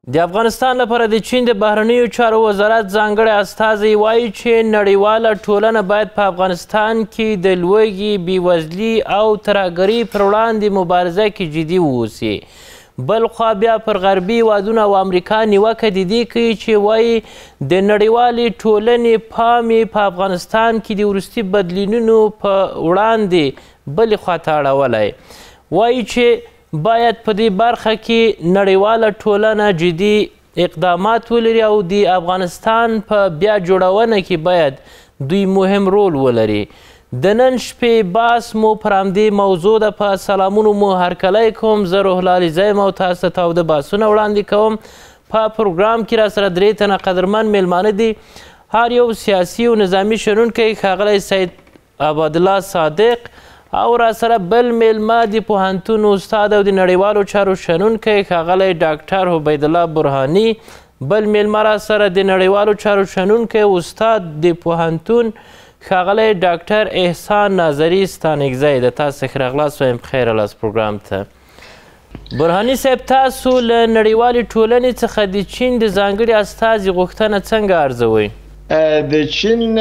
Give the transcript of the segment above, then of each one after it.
د افغانستان لپاره د چین د بهرنیو چارو وزارت ځانګړی استازی وایي چې نړیواله ټولنه باید په افغانستان کې د لوږې، بېوزلي او ترهګرۍ پر وړاندې مبارزه کې جدي واوسي. بل خوا بیا پر غربي هیوادونو او امریکا نیوکه د دې کوي چې وایي د نړیوالې ټولنې پام یې په افغانستان کې د وروستي بدلونونو په وړاندې بلې خواته اړولی. وایي چې باید په دې برخه کې نړیواله ټولنه جدي اقدامات ولري او د افغانستان په بیا جوړونه کې باید دوی مهم رول ولري. د نن شپې بحث مو پر همدې موضوع ده. په سلامونو مو هرکلی کوم. زه روح الله علیزی یم او تاسو ته تاوده بحثونه وړاندې کوم. په پروګرام کې راسره 3 تنه قدرمن میلمانه دي. هر یو سیاسي او نظامي شنونکی ښاغلی سید عبدالله صادق او راسره بل میلمه د پوهنتون استاد او د نړیوالو چارو شنونکی ښاغلی ډاکټر عبید الله برهاني. بل میلمه راسره د نړیوالو چارو شنونکی استاد د پوهنتون ښاغلی ډاکټر احسان ناظري ستانکزی د. تاسو ښه راغلاست وایم پخیر راغلاست پروګرام ته. برهاني صاحب، تاسو له نړیوالې ټولنې څخه د چین د ځانګړي استازي غوښتنه څنګه ارزوئ؟ د چین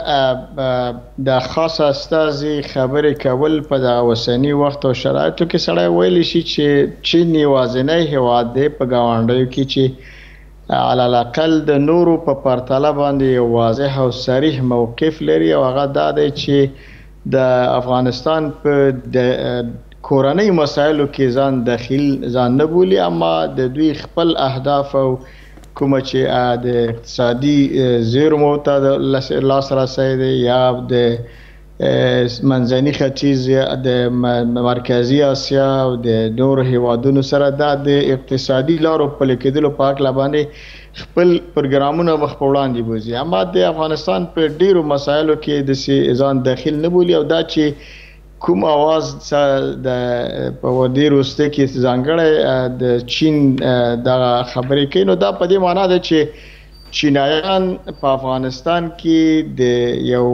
د خاص استازي خبرې کول په دغه اوسني وخت او شرایطو کې سړی ویلی شي چې چین یوازینی هیواد دی په ګاونډیو کې چې علی الاقل د نورو په پرتله باندې یو واضح او صریح موقف لري، او هغه دا دی چې د افغانستان په د کورنۍ مسایلو کې ځان نه بولي، اما د دوی خپل اهداف او کومه چې د اقتصادي زیرمو ته د لاسرسی دی یا د منځني ختیځ، د مرکزي اسیا او د نورو هیوادونو سره د اقتصادي لارو پلي کېدلو په هکله باندې خپل پروګرامونه مخ په وړاندې بوځي. اما د افغانستان په ډیرو مسایلو کې داسې ځان داخل نه بولي، او دا چې کوم اواز د په دې وروسته کې ځانګړی د چین دغه خبرې کوي، نو دا په دې معنا ده چې چینایان په افغانستان کې د یو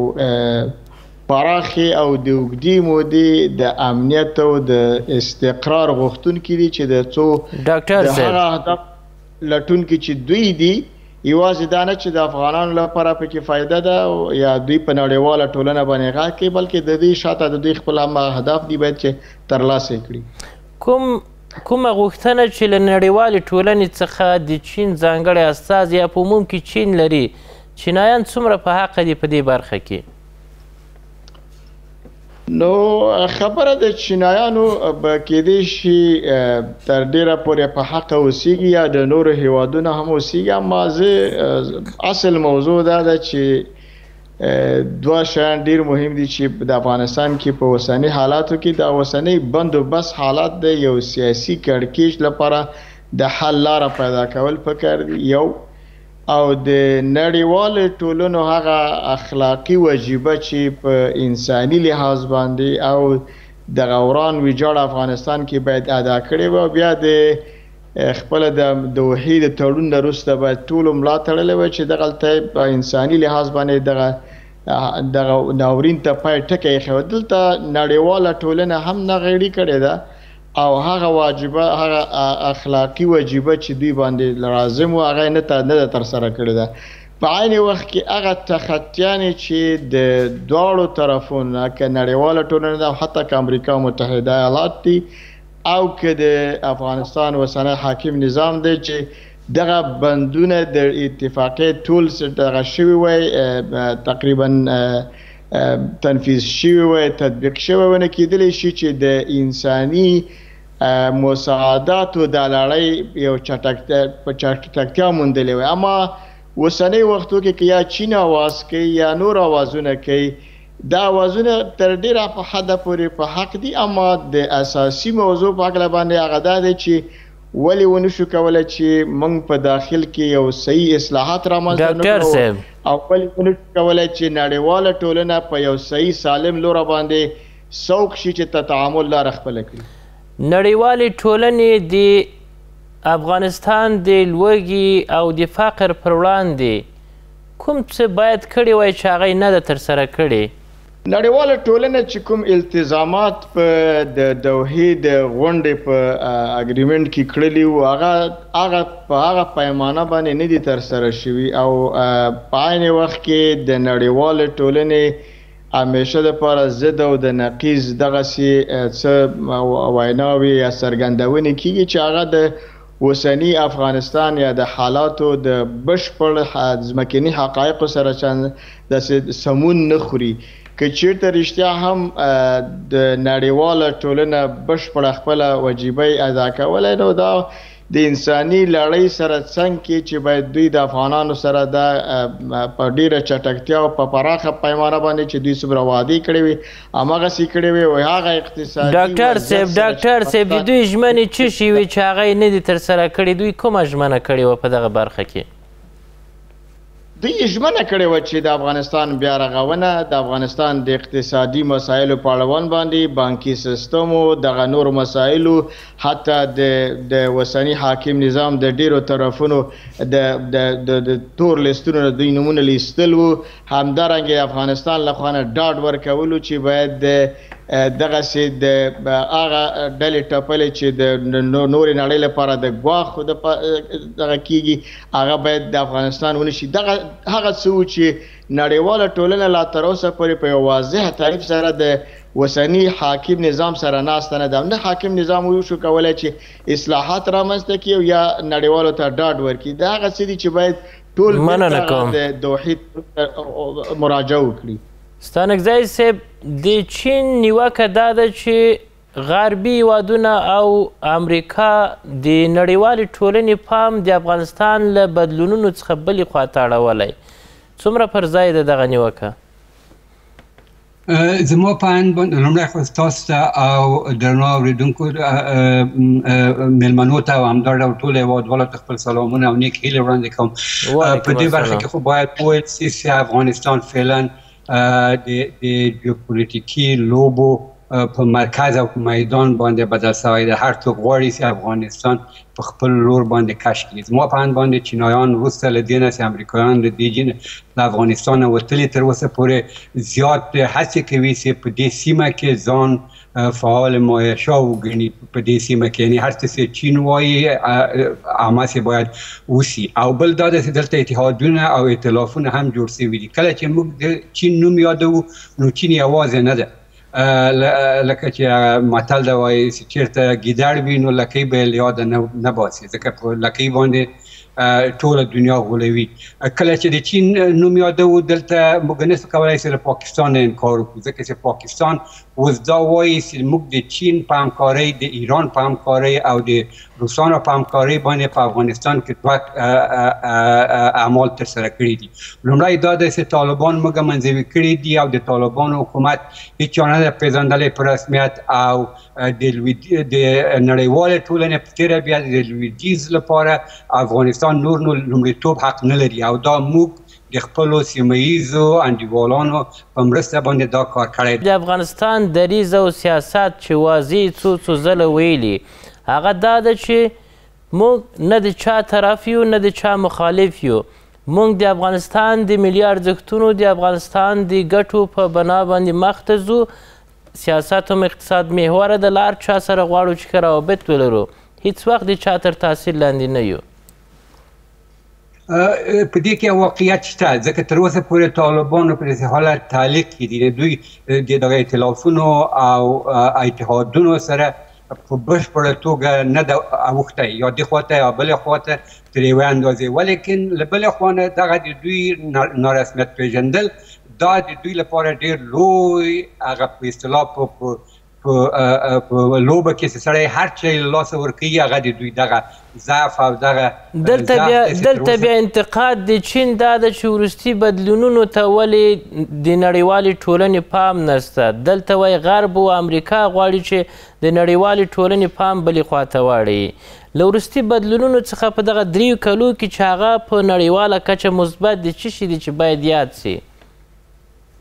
پراخې او د اوږدې مودې د امنیت او د استقرار غوښتونکي دي چې د څو د هغه هدف لټونکي چې دوی دي، یوازې دا نه چې د افغانانو لپاره پکې فایده ده یا دوی په نړیواله ټولنه باندې غږ کوي، بلکې د دې شاته د دوی خپل هم هدف دی باید چې ترلاسه کړي. کومه غوښتنه چې له نړیوالې ټولنې څخه د چین ځانګړی استازی یا په عموم کې چین لري، چینایان څومره په حقه دي په دې برخه کې؟ نو خبره د چینایانو به کېدای شي تر ډیره پورې په حقه اوسیږي یا د نورو هیوادونو هم اوسیږي، اما زه اصل موضوع دا ده چې دوه شیان ډیر مهم دي چې د افغانستان کې په اوسني حالاتو کې د اوسني بندوبست حالات د یو سیاسي کړکېچ لپاره د حل لاره پیدا کول پکار دي، یو او د نړیوالې ټولنو هغه اخلاقي وجیبه چې په انساني لحاظ باندې او د غوران ویجاړ افغانستان کې باید ادا کړي وي، بیا د خپل د دوحې د تړون وروسته باید ټولو ملا تړلی وي چې دغلته په انساني لحاظ باندې دغه ناورین ته پای ټکی ایښی. دلته نړیواله ټولنه هم نغېړي کړې ده او هغه واجبه هغه اخلاقي وجیبه چې دوی باندې لازم و هغه نه ده ترسره کړې ده. په عین وخت کې هغه تخطیانې چې د دواړو طرفونو که نړیواله ټولنه ده، حتی که امریکا متحده ایالات دي او که د افغانستان اوسنی حاکم نظام دی، چې دغه بندونه د اتفاقیې ټول دغه شوي وی تقریبا تنفیذ شوی وی تطبیق شوی ونه کېدلی شي چې د انساني مساعداتو د لړۍ یو چټکتیا موندلې وي. اما اوسنی وختو کې یا چین اواز کوي یا نور اوازونه کوي، دا اوازونه تر ډیره په حده پورې په حق دي، اما د اساسي موضوع په هکله باندې هغه دا دی چې ولې ونشو کولی چې موږ په داخل کې یو صحیح اصلاحات رامنځته نه کړو، او ولې ونشو کولی چې نړیواله ټولنه په یو صحیح سالم لوره باندې سوق شي چې تعامل لاره خپله کړي. نړیوالې ټولنې د افغانستان د لوږې او د فقر پر وړاندې کوم څه باید کړي وای چې هغه یې نه ده ترسره کړې؟ نړیواله ټولنه چې کوم التزامات په د دوحې د غونډې په اګریمنټ کې کړلي وو هغه په هغه پیمانه باندې نه دي ترسره شوي او په عین وخت کې د نړیواله ټولنې همیشه دپاره ضد او د نقیض دغسې څه ویناوې یا څرګندونې کېږي چې هغه د اوسني افغانستان یا د حالاتو د بشپړ ځمکني حقایقو سره داسې سمون نه خوري. که چیرته رښتیا هم د نړیواله ټولنه بشپړه خپله وجیبه ادا کولی نو دا د انساني لړۍ سره څنګ کې چې باید دوی د افغانانو سره دا په ډیره چټکتیا او په پراخه پیمانه باندې چې دوی څومره وعدې کړې وي هماغسې کړې وي او هغه اقتصادي ډاکټر صاحب د دوی ژمنې څه شي وي چې هغه یې نه دي ترسره کړي دوی کومه ژمنه کړې وه په دغه برخه کې دوی ژمنه کړې وه چې د افغانستان بیا رغونه د افغانستان د اقتصادي مسایلو په اړوند باندې بانکي سیستمو دغه نور مسایلو حتی د اوسني حاکم نظام د ډیرو طرفونو د تور لیستونو نه دوی نومونه لیستل وو همدارنګه افغانستان له خوا نه ډاډ ورکولو چې باید دغسې د هغه ډلې ټپلې چې د نورې نړۍ لپاره د ګواښ دغه کېږي هغه باید د افغانستان ونه شي دغه هغه څه و چې نړیواله ټولنه لا تر اوسه پورې په یو واضح تعریف سره د اوسني حاکم نظام سره ناسته نه ده نه حاکم نظام وشو کولی چې اصلاحات رامنځته کړي یا نړیوالو ته ډاډ ورکړي دا هغه څه دي چې باید ټول د دوحې مراجعه وکړي. ستانکزی صاحب د چین نیوکه دا ده چې غربي هیوادونه او امریکا د نړیوالې ټولنې پام د افغانستان له بدلونونو څخه بلې خواته اړولی څومره پر ځای ده دغه نیوکه؟ زما په اند باندې لومړی خو ستاسو ته او درنو اورېدونکو میلمنو ته او همدا ډول ټولو هېوادوالو ته خپل سلامونه او نیک هیلې وړاندې کوم. په دې برخه کې خو باید وویل سي چې افغانستان فعلا د جیوپولیټیکي لوبو په مرکز او میدان باندې بدل شوی دی. هر څوک غواړي چې افغانستان په خپل لور باندې کش کړي. زما په اند باندې چینایان وروسته له دې نه چې امریکایان له دې افغانستان وتلي تر اوسه پورې زیات هڅې کوي چې په دې سیمه کې ځان فعال معایشه وګڼي په دې سیمه کې یعنې هر څه چې چین وایي هماسې باید وسي. او بل دا ده چې دلته اتحادونه او ائتلافونه هم جوړ شوي دي. کله چې موږ د چین نوم یادوو نو چین یوازې نه ده لکه چې متل ده وایي چې چېرته ګیدړ وي نو لکۍ به یې له یاده نه باسي ځکه په لکۍ باندې ټوله دنیا غولوي. کله چې د چین نوم یادوو دلته موږ نشو کولی چې له پاکستان نه انکار وکړو ځکه چې پاکستان اوس دا وایي چې موږ د چین په همکارۍ د ایران په همکارۍ او د روسانو په همکارۍ باندې په افغانستان کې دوه اعمال ترسره کړي دي. لومړی دا ده چې طالبان موږ منځوي کړي دي او د طالبانو حکومت هېچا نه ده پېژندلی په رسمیت او د نړیوالې ټولنې په تېره بیا د لویدیځ لپاره افغانستان نور نو لومړیتوب حق نه لري او دا موږ د خپلو سیمه ییزو انډیوالانو په مرسته باندې دا کار کړی. د افغانستان دریځ او سیاست چې واضح څو ځله ویلي هغه دا ده چې موږ نه د چا طرف یو نه د چا مخالف یو. موږ د افغانستان د ملي ارزښتونو د افغانستان د ګټو په بنا باندې مخ ته ځو. سیاست هم اقتصاد محوره د لار چا سره غواړو چې ښه روابط ولرو هیڅ وخت د چا تر تاثیر لاندې نه یو. په دې کې واقعیت شته ځکه تر اوسه پورې طالبانو په داسې حالت تعلیق کړي دي دوی د دغه ائتلافونو او اتحادونو سره په بشپړه توګه نه ده اوښتی یا دې خواته یا بلې خواته تر یوې اندازې ولیکن له بلې خوا نه دغه د دوی نارسمیت پېژندل دا د دوی لپاره ډېر لوی هغه په اصطلاح په لوبه کې چې سړی هر څه یې له لاسه ورکوي هغه د دوی دغه ضعف او دغه دلته بیا انتقاد د چین دا ده چې وروستي بدلونونو ته ولې د نړیوالې ټولنې پام نشته. دلته وایي غرب او امریکا غواړي چې د نړیوالې ټولنې پام بلې خواته واړوي. له وروستي بدلونونو څخه په دغه 3 کلو کې چې هغه په نړیواله کچه مثبت دي څه شي دي چې باید یاد سي؟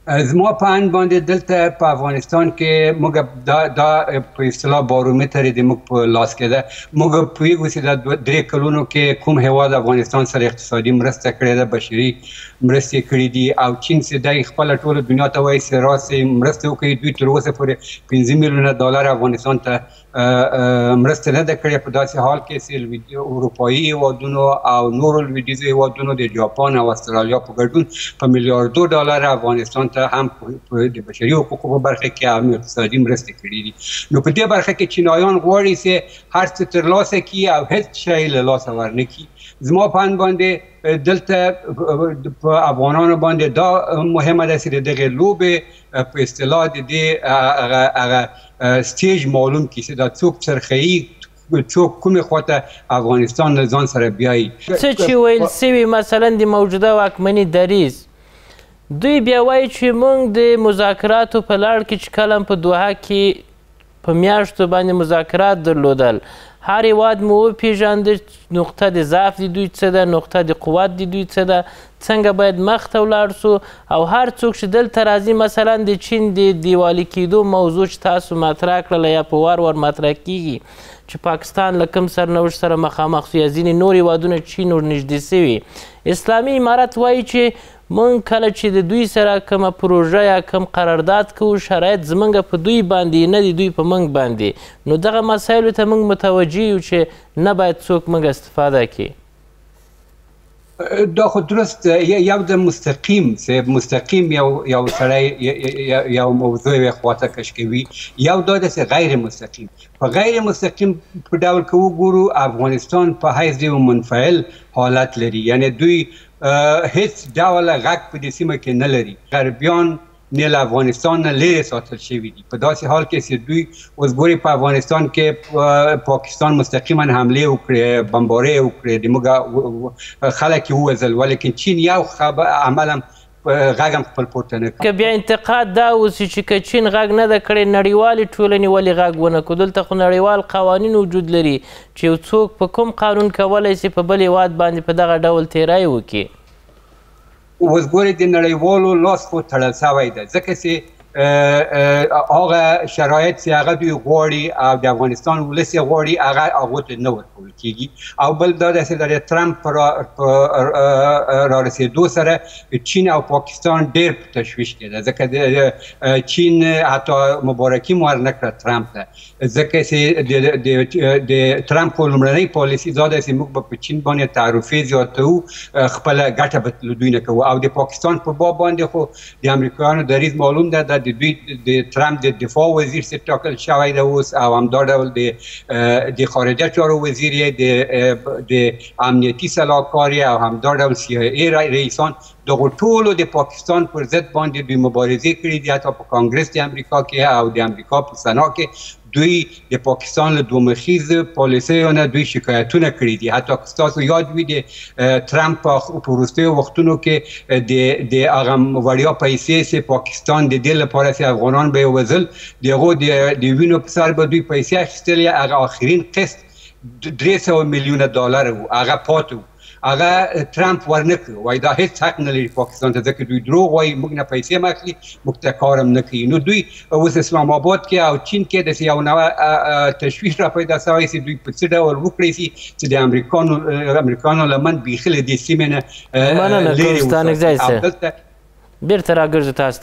زما په اند باندې دلته په افغانستان کې موږ دا په اصطلاح بارومتر د موږ په لاس کې ده. موږ پوهیږو چې دا 3 کلونو کې کوم هیواد افغانستان سره اقتصادي مرسته کړې ده، بشري مرستې کړې دي، او چین چې دی خپله ټوله دنیا ته وایي چې راسې مرسته وکړي. دوی تر اوسه پورې 15 میلیونه ډالر افغانستان ته مرسته نه ده کړې، په داسې حال کې چې اروپایي هیوادونو او نورو لویدیځو هیوادونو د جاپان او استرالیا په ګډون په میلیاردو ډالر افغانستان هم د بشري حقوقو په برخه کې هم اقتصادي مرستې کړې دي. نو په دې برخه کې چینایان غواړي چې هر څه ترلاسه کړي او هیڅ شی له لاسه ورنکړي. زما په اند باندې دلته په افغانانو باندې دا مهمه ده چې دغه لوبې په اصطلاح د دې هغه سټیج معلوم کړي چې دا څوک څرخوي، څوک کومې خواته افغانستان له ځان سره بیایي. څه چې ویل سوي مثلا د موجوده واکمني دریځ، دوی بیا وایي چې موږ د مذاکراتو په لړ کې چې کله په دوحه کې په میاشتو باندې مذاکرات درلودل، هر هیواد مو وپېژانده نقطه د ضعف د دوی څه ده، نقطه د قوت د دوی څه ده، څنګه باید مخته ولاړ سو. او هر څوک چې دلته راځي مثلا د چین د دیوالي کېدو موضوع چې تاسو مطرح کړله یا په وار مطرح کیږي چې پاکستان له کوم سرنوشت سره مخامخ سو یا ځینې نور هیوادونه چین ور نږدې سوي. اسلامي امارت وایي چې موږ کله چې د دوی سره کومه پروژه یا کوم قرارداد کوو، شرایط زموږ په دوی باندې نه دي دوی په موږ باندې. نو دغه مسایلو ته موږ متوجه یو چې نه باید څوک موږ استفاده کړي. دا خو درست یو د مستقیم یو سړی یو موضوع یې خواته کش کوي، یو دا ده چې غیر مستقیم. په غیر مستقیم په ډول که وګورو، افغانستان په حیث د منفعل حالت لري، یعنی دوی هیڅ ډول غږ په دې سیمه کې نه لري. غربیان نه له افغانستان نه لرې ساتل شوي دي، په داسې حال کې چې دوی اوس ګوري په افغانستان کې پاکستان مستقیما حملې وکړې، بمبارۍ وکړې، د موږ خلک یې ووژل، ولیکن چین یو عمل هم غږ هم خپل پورته نه کړ. که بیا انتقاد دا اوسي چې که چین غږ نه ده کړی، نړیوالې ټولنې ولې غږ ونه کړو؟ دلته خو نړیوال قوانین وجود لري چې یو څوک په کوم قانون کولی شي په بل هیواد باندې په دغه ډول تیری وکړي. اوس ګورئ د نړیوالو لاس خو تړل سوی ده، ځکه چې هغه شرایط چې هغه دوی غواړي او د افغانستان ولس یې غواړي هغه هغو ته نه ورکول کېږي. او بل دا ده چې د ټرمپ په رارسېدو سره چین او پاکستان ډېر په تشویش کې ده، ځکه چین حتی مبارکي هم ورنه کړه ټرمپ ته، ځکه چې د ټرمپ خو لومړنۍ پالیسي دا ده چې موږ به په چین باندې تعرفې زیاتوو، خپله ګټه به له دوی نه کوو. او د پاکستان په باب باندې خو د امریکایانو دریځ معلوم ده، د دوی د ټرمپ د دفاع وزیر چې ټاکل شوی ده اوس، او همدا ډول د خارجه چارو وزیر یې، د امنیتي سلاکار یې، او همدا ډول CIA رئیسان، دغو ټولو د پاکستان پر ضد باندې دوی مبارزې کړي دي. حتی په کانګرس د امریکا کې او د امریکا په سنا کې دوی د پاکستان له دومخیز پالیسیو نه دوی شکایتونه کړي دي. حتی که ستاسو یاد وي د ټرمپ په وروستیو وختونو کې د هغه وړیا پیسې چې پاکستان د دې لپاره چې افغانان به یې وژل، د هغو د وینو په سر به دوی پیسې اخیستلې، هغه آخرین قسط 300 میلیونه ډالر و، هغه پاتې و. هغه ټرمپ ورنه کړ، وایي دا هیڅ حق نه لري پاکستان ته، ځکه دوی دروغ وایي، موږ نه پیسې هم اخلي، موږ ته کار هم نه کوي. نو دوی اوس اسلام آباد کې او چین کې داسې یو نوع تشویش را پیدا سوی چې دوی په څه ډول وکړی شي چې د امریکانو لمن بیخي له دې سیمې نه لرې وساتي. بیرته راګرځو تاسو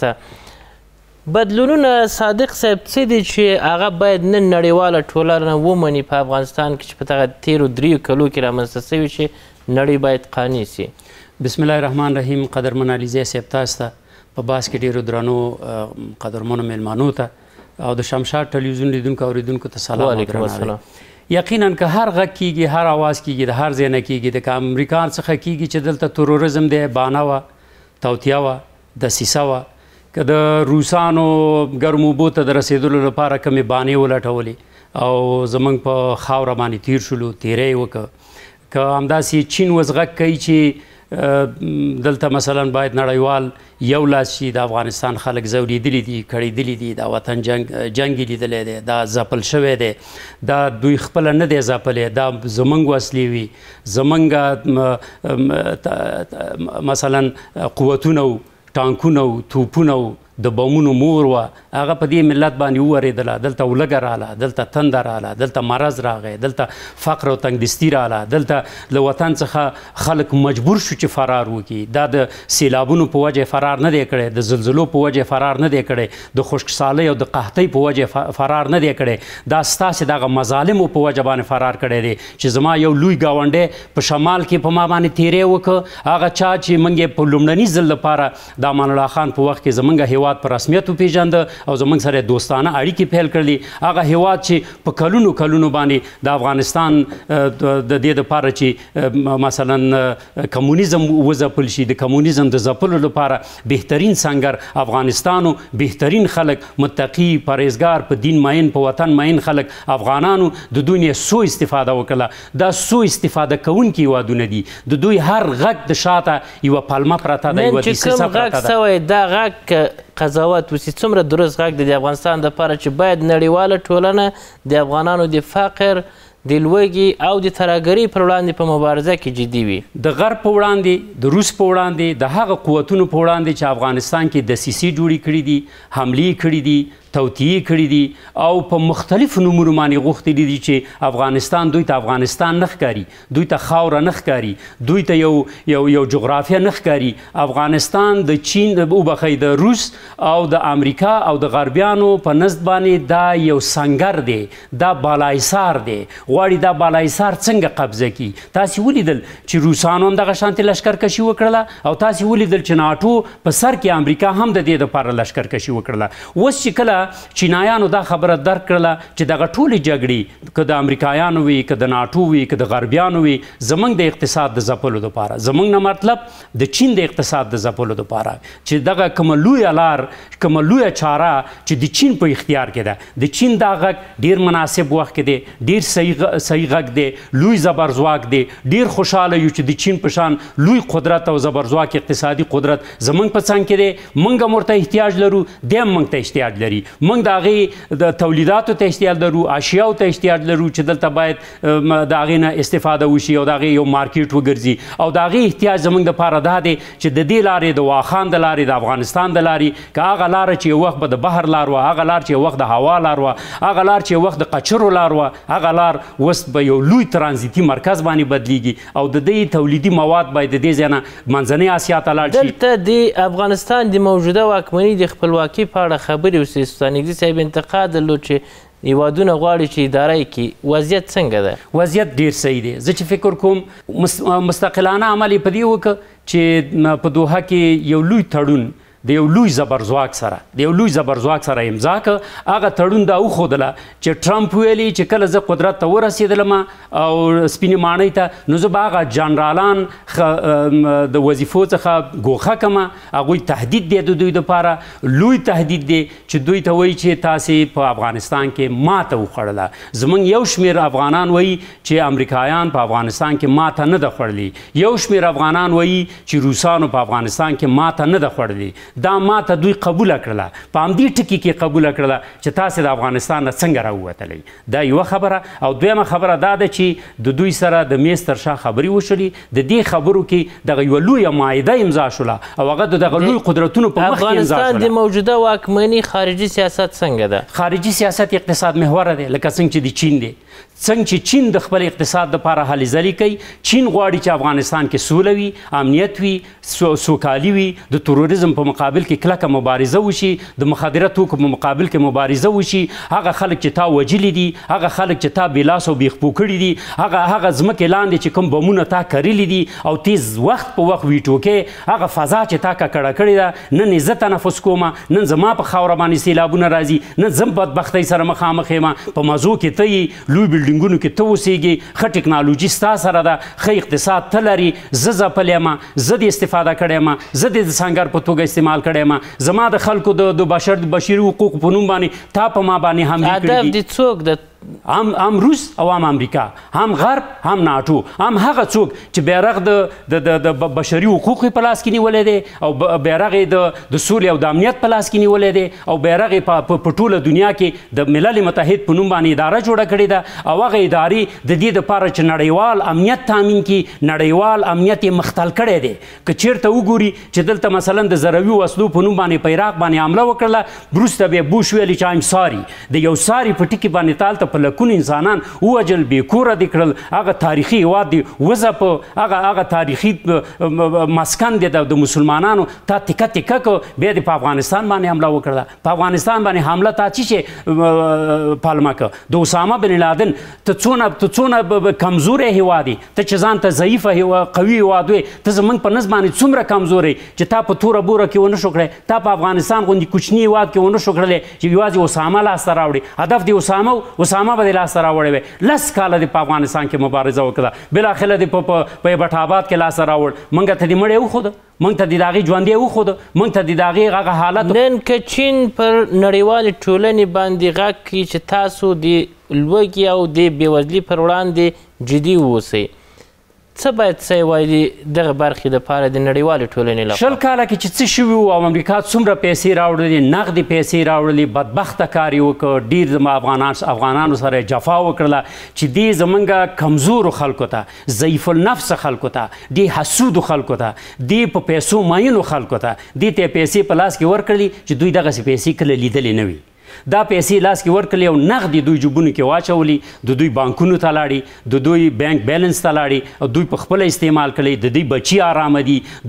ته. بدلونونه صادق صاحب څه دي چې هغه باید نن نړیواله ټولنه ومني په افغانستان کې چې په دغه تیرو 3 کلو کې رامنځته شوي چې نړۍ باید قانع سي؟ بسم الله الرحمن الرحیم. قدرمن علیزی صاحب تاسو ته په باس کې ډیرو درنو قدرمنو میلمانو ته او د شمشاد ټلویزیون لیدونکو اوریدونکو ته سلام او درناوی. یقینا که هر غږ کیږي، هر آواز کیږي، د هر ځای نه کیږي، د امریکا څخه کیږي چې دلته تروریزم دی، بانه وه، توطیه وه، دسیسه وه، که د روسانو ګرمو اوبو ته د رسېدلو لپاره کومې بانې ولټولې او زموږ په خاوره باندې تیر شولو، تیری یې وکړه. که همداسې چین اوس غږ کوي چې دلته مثلا باید نړیوال یو لاس شي، د افغانستان خلک ځورېدلي دي، کړېدلي دي، دا وطن جنګ یې لیدلی دی، دا ځپل شوی دی، دا دوی خپله نه دی ځپلی، دا زموږ وسلې وي، زموږ مثلا قوتونه ټانکونه و توپونه و د بمونو مور وه هغه په دې ملت باندې وورېدله دلته ولږه راله دلته تنده راله دلته مرض راغی دلته فقر او تنګدستي راله دلته له وطن څخه خلک مجبور شو چې فرار وکړي دا د سیلابونو په وجه فرار نه دی کړی د زلزلو په وجه فرار نه دی کړی د خشکسالۍ او د قحطۍ په وجه فرار نه دی کړی دا ستاسې دغه مظالمو په وجه باندې فرار کړی دی چې زما یو لوی ګاونډی په شمال کې په ما باندې تیری وکړه هغه چا چې موږ یې په لومړني ځل لپاره د امان الله خان په وخت کې زموږ هیواد په رسمیت وپېژانده او زموږ سره دوستانه اړیکې پیل کړلې هغه هیواد چې په کلونو کلونو باندې د افغانستان د دې دپاره چې مثلا کمونیزم وځپل شي د کمونیزم د ځپلو لپاره بهترین سنګر افغانستان و بهترین خلک متقي پرهیزګار په دین مین په وطن مین خلک افغانانو د دوی نه سو استفاده وکړه دا سو استفاده کوونکي هیوادونه دي د دوی هر غږ د شاته یوه پلمه پرته ده یوه دسیسه پرته ده دا غږ قضاوت وسی څومره درست غږ دی د افغانستان دپاره چې باید نړیواله ټولنه د افغانانو د فقر د لوږې او د ترهګرۍ پر وړاندې په مبارزه کې جدي وي د غرب په وړاندې د روس په وړاندې د هغه قوتونو په وړاندې چې افغانستان کې دسیسې جوړې کړي دي حملې کړي دي توطیې کړي دي او په مختلفو نومونو باندې غوښتلي دي چې افغانستان دوی ته افغانستان نه ښکاري دوی ته خاوره نه ښکاري دوی ته یو جغرافیه نه ښکاري افغانستان د چین وبخئ د روس او د امریکا او د غربیانو په نزد باندې دا یو سنګر دی دا بالایسار دی غواړي دا بالایسار څنګه قبضه کړي تاسې ولیدل چې روسانو هم دغه شانتې لشکرکشي وکړله او تاسې ولیدل چې ناټو په سر کې امریکا هم د دې دپاره لشکرکشي وکړله اوس چې کله چینایانو دا خبره درک کړله چې دغه ټولې جګړې که د امریکایانو وي که د ناټو وي که د غربیانو وي زموږ د اقتصاد د ځپلو دپاره زموږ نه مطلب د چین د اقتصاد د ځپلو دپاره چې دغه کومه لویه لار کومه لویه چاره چې د چین په اختیار کې ده د چین دا غږ ډیر مناسب وخت کې دی ډیر صحیح غږ دی لوی زبرځواک دی ډیر خوشحاله یو چې د چین په شان لوی قدرت او زبرځواک اقتصادي قدرت زموږ په څنګ کې دی موږ هم ورته احتیاج لرو دی هم موږ ته احتیاج لري موږ د هغې د تولیداتو ته احتیاج لرو اشیاو ته احتیاج لرو چې دلته باید د هغې نه استفاده وشي او د هغې یو مارکیټ وګرځي او د هغې احتیاج زموږ دپاره دا دی چې د دې لارې د واخان د لارې د افغانستان د لارې که هغه لاره چې یو وخت به د بحر لار وه هغه لار چې یو وخت د هوا لار وه هغه لار چې یو وخت د قچرو لار وه هغه لار اوس به یو لوی ترانزیتي مرکز باندې بدلیږي او د دې تولیدي مواد باید د دې ځای نه منځنۍ اسیا ته لاړ شي دلته د افغانستان د موجوده واکمنۍ د خپلواکۍ په اړه خبرې وسې نږدې صاحب انتقاد درلود چې هیوادونه غواړي چې اداره یې کړي وضعیت څنګه ده وضعیت ډیر صحیح دی زه چې فکر کوم مستقلانه عمل یې په دې وکړه چې په دوحه کې یو لوی تړون د یو لوی زبرځواک سره امضا کړه هغه تړون دا وښودله چې ټرمپ ویلي چې کله زه قدرت ته ورسېدلم او سپینې ماڼۍ ته نو زه به هغه جنرالان د وظیفو څخه ګوښه کړم هغوی تهدید دی د دوی دپاره لوی تهدید دی چې دوی ته وایي چې تاسې په افغانستان کې ماته وخوړله زموږ یو شمېر افغانان وایي چې امریکایان په افغانستان کې ماته نه ده خوړلې یو شمېر افغانان وایي چې روسانو په افغانستان کې ماته نه ده خوړلې دا ماته دوی قبوله کړله په همدې ټکي کې قبوله کړله چې تاسې د افغانستان نه څنګه راووتلی دا یوه خبره او دویمه خبره دا ده چې د دوی سره د میز تر شا خبرې وشولې د دې خبرو کې دغه یوه لویه معاهده امضا شوله او هغه د دغه لوی قدرتونو په مخ کې امضا افغانستان د موجوده واکمنۍ خارجي سیاست څنګه ده خارجي سیاست اقتصاد محوره دی لکه څنګه چې د چین دی څنګه چې چین د خپل اقتصاد دپاره هلې ځلې کوي چین غواړي چې افغانستان کې سوله وي امنیت وي سوکالي وي د تروریزم په مقابل کې کلکه مبارزه وشي د مخدره توکو په مقابل کې مبارزه وشي هغه خلک چې تا وجلي دي هغه خلک چې تا بېلاس او بېخپو کړي دي هغه ځمکې لاندې چې کوم بمونه تا کرلي دي او تیز وخت په وخت ویټو کې هغه فضا چې تا ککړه کړې ده نن زه تنفس کوم نن زما په خاوره باندې سیلابونه راځي نن زه بدبختۍ سره مخامخ یم په مزو کې ته یې لوی بلډینګونو کې ته اوسېږي ښه ټکنالوجي ستا سره ده ښه اقتصاد ته لري زه ځپلی یم زه د استفاده کړی یم زه د سنګر په توګه استعمال کړی یم زما د خلکو د بشري حقوقو په نوم باندې تا په ما باندې حملې کړي دي هدف د څوک د هم روس او هم امریکا، هم غرب، هم ناټو، هم هغه څوک چې بیرغ د بشري حقوقو په لاس کې نیولی دی او بیرغ یې د سولې او د امنیت په لاس کې نیولی دی او بیرغ یې په ټوله دنیا کې د ملل متحد په نوم باندې اداره جوړه کړې ده او هغه ادارې د دې دپاره چې نړیوال امنیت تامین کړي، نړیوال امنیت یې مختل کړی دی. که چېرته وګوري چې دلته مثلا د ضروي وسلو په نوم باندې په عراق باندې حمله وکړله، وروسته بیا بوش ویلي چې ایم ساري، د یو ساري په ټکي باندې تالته په لکونو انسانان ووجل، بې کوره دې کړل. هغه تاریخي هېواد دی وځپه، هغه تاریخي مسکن دی د مسلمانانو، تا تکه تکه که بیا دې په افغانستان باندې حمله وکړله. په افغانستان باندې حمله تا چې پالمه که د اسامه بن لادن، ته څونه کمزوری هېواد یې، ته چې ځان ته ضعیفه قوي هېواد وې، ته زموږ په نظم باندې څومره کمزوری چې تا په توره بوره کې ونه شو کړی، تا په افغانستان غوندې کوچني هېواد کې ونه شو کړلی چې یوازې اسامه لاسته راوړي. هدف دې اسامه به دې لاسته راوړی وی. 10 کاله دې په افغانستان کې مبارزه وکړه، بالاخره دې په بټ آباد کې لاسته راوړ. موږ ته دې مړی وښوده، موږ ته دې د هغې ژوندی وښوده، موږ ته دې د هغې هغه حالت. نن که چین پر نړیوالې ټولنې باندې غږ کړي چې تاسو د لوږې او د بېوزلي پر وړاندې جدي واوسئ، څه باید څه وایي دغه برخې دپاره د نړیوالې ټولنې لپاره؟ 20 کاله کې چې څه شوي وو او امریکا څومره پیسې راوړلې، نغدې پیسې راوړلې، بدبخته کار یې وکړ، ډېر زما افغانانو سره جفا وکړله چې دې زمونږ کمزورو خلکو ته، ضعیف النفس خلکو ته، دې حسودو خلکو ته، دې په پیسو ماینو خلکو ته دې ته پیسې په لاس کې ورکړلې چې دوی دغسې پیسې کله لیدلې نه وي. دا پیسې لاس کې ورکړلې او نغدې دوی جوبونو کې واچولي، د دوی بانکونو ته لاړې، د دوی بانک بیلنس ته لاړې او دوی په خپله استعمال کړی، د دوی بچي آرامه دي، د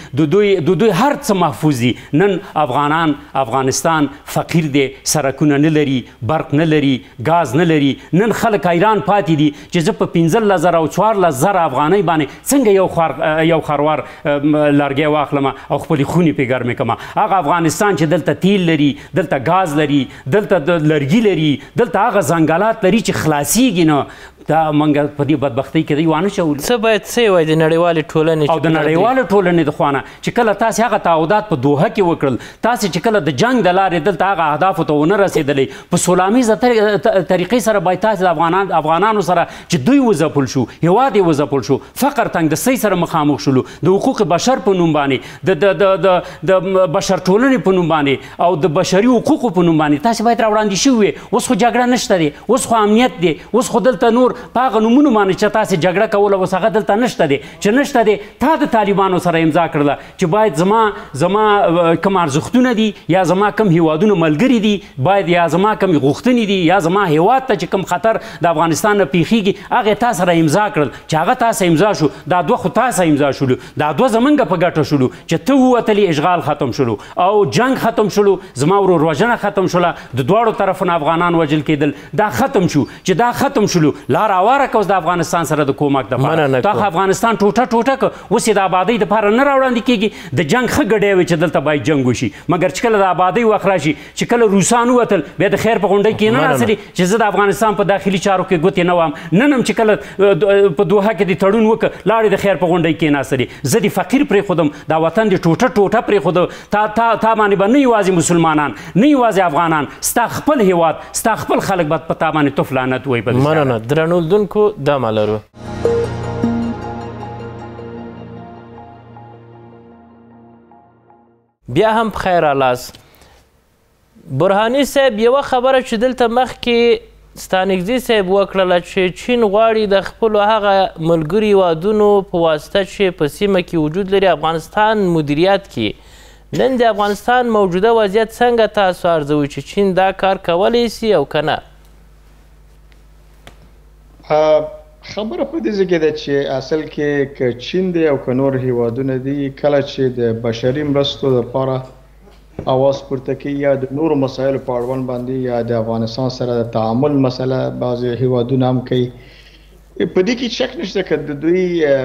دوی هر څه محفوظ دي. نن افغانستان فقیر دی، سړکونه نه لري، برق نه لري، ګاز نه لري. نن خلک حیران پاتې دي چې زه په 15,000 او 14,000 افغانۍ باندې څنګه یو خروار لرګی واخلم او خپلې خونې پې ګرمې کړم. هغه افغانستان چې دلته تیل لري، دلته ګاز لري، دلته د لرګي لري، دلته هغه ځنګلات لري چې خلاصیږي نه. دا موږ په دې بدبختۍ کې دی وانه شولو. څه باید څه وایي د نړیوالې ټولنې او د نړیوالې ټولنې د خوا نه چې کله تاسې هغه تعهدات په دوحه کې وکړل، تاسې چې کله د جنګ د لارې دلته هغه اهدافو ته ونه رسېدلی، په سولامیزه طریقې سره باید تاسې د افغانانو سره چې دوی وځپل شو، هېواد یې وځپل شو، فقر تنګدستۍ سره مخامخ شولو، د حقوق بشر په نوم باندې، د بشر ټولنې په نوم باندې او د بشري حقوقو په نوم باندې تاسې باید راوړاندې شوي وې. اوس خو جګړه نشته دی، اوس خو امنیت دی، اوس خو دلته نور په هغه نومونو باندې چې تاسې جګړه کوله اوس هغه دلته نشته دی. چې نشته دی، تا د طالبانو سره امضا کړله چې باید زما کوم ارزښتونه دي یا زما کوم هیوادونه ملګري دي، باید یا زما کوم غوښتنې دي یا زما هیواد ته چې کوم خطر د افغانستان نه پیښیږي هغه تا سره امضا کړل چې هغه تاسې امضا شو. دا دوه خو تاسې امضا شولو، دا دوه زمونږ په ګټه شولو چې ته ووتلې، اشغال ختم شولو او جنگ ختم شولو، زما ورور وژنه ختم شوله، د دواړو طرفونو افغانان وژل کېدل، دا ختم شو. چې دا ختم شولو، لار هواره که اوس د افغانستان سره د کومک دپاره تا افغانستان ټوټه که اوس یې د آبادۍ دپاره نه راوړاندې کېږي. د جنګ ښه ګډی وی چې دلته باید جنګ وشي، مګر چې کله د آبادۍ وخت راشي، چې کله روسان ووتل، بیا د خیر په غونډۍ کې نه ناستلي چې زه د افغانستان په داخلي چارو کې ګوتې نه وهم. نن هم چې کله په دوحه کې د تړون وکړه، لاړې د خیر په غونډۍ کې ناستلي. زه د فقیر پرېښودم، دا وطن د ټوټه پرېښوده. تا باندې به نه یوازې مسلمانان، نه یوازې افغانان، ستا خپل هېواد، ستا خپل خلک به په تا باندې توف لعنت وایي. مننه درنو لیدونکو، دمه لرو. بیا هم بخیر رالاست. برهاني صاحب، یوه خبره چې دلته مخکې ستانکزي صاحب وکړله چې چین غواړي د خپلو هغه ملګري هېوادونو په واسطه چې په سیمه کې وجود لري افغانستان مدیریت کړي. نن د افغانستان موجوده وضعیت څنګه تاسو ارزوئ چې چین دا کار کولی سي او که نه؟ خبره په دې ځای کې ده چې اصل کې که چین دی او که نور هیوادونه دي، کله چې د بشري مرستو لپاره اواز پورته کوي یا د نورو مسایلو په اړوند باندې یا د افغانستان سره د تعامل مسله بعضې هیوادونه هم کوي، په دې کې شک نشته که د دوی